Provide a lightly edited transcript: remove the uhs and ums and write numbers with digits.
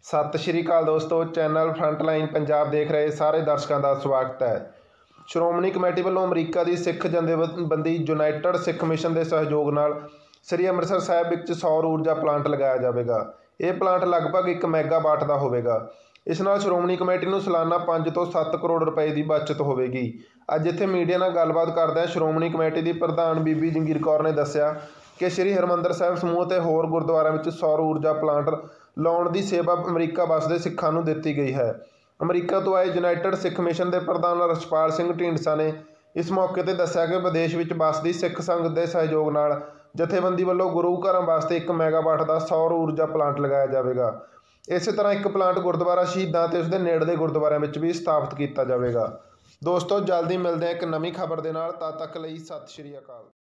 सत श्री अकाल दोस्तों, चैनल फ्रंटलाइन पंजाब देख रहे सारे दर्शकों का स्वागत है। श्रोमणी कमेटी वालों अमरीका की सिख जथेबंदी यूनाइटेड सिख मिशन के सहयोग नाल श्री अमृतसर साहिब विच सौर ऊर्जा प्लांट लगाया जाएगा। यह प्लांट लगभग 1 मैगावाट का होगा। इस नाल श्रोमणी कमेटी को सालाना 5 तो 7 करोड़ रुपए की बचत होगी। अज इत्थे मीडिया नाल गलबात करदे श्रोमणी कमेटी की प्रधान बीबी जंगीर कौर ने दस्सिया कि श्री हरमंदर साहिब समूह ते होर गुरुद्वारों में सौर ऊर्जा प्लांट लाउण की सेवा अमरीका वसदे सिखां नूं दित्ती गई है। अमरीका तो आए यूनाइटेड सिख मिशन के प्रधान रछपाल सिंह ढींडसा ने इस मौके पर दस्सिया कि विदेश में वसदी सिख संघ के सहयोग नाल जथेबंदी वालों गुरु घरों वास्ते 1 मैगावाट का सौर ऊर्जा प्लांट लगाया जाएगा। इस तरह एक प्लांट गुरुद्वारा शहीदां ते उसदे नेड़े गुरुद्वारों में भी स्थापित किया जाएगा। दोस्तों, जल्दी मिलते हैं एक नवीं खबर के नाल। तद तक लई सत श्री अकाल।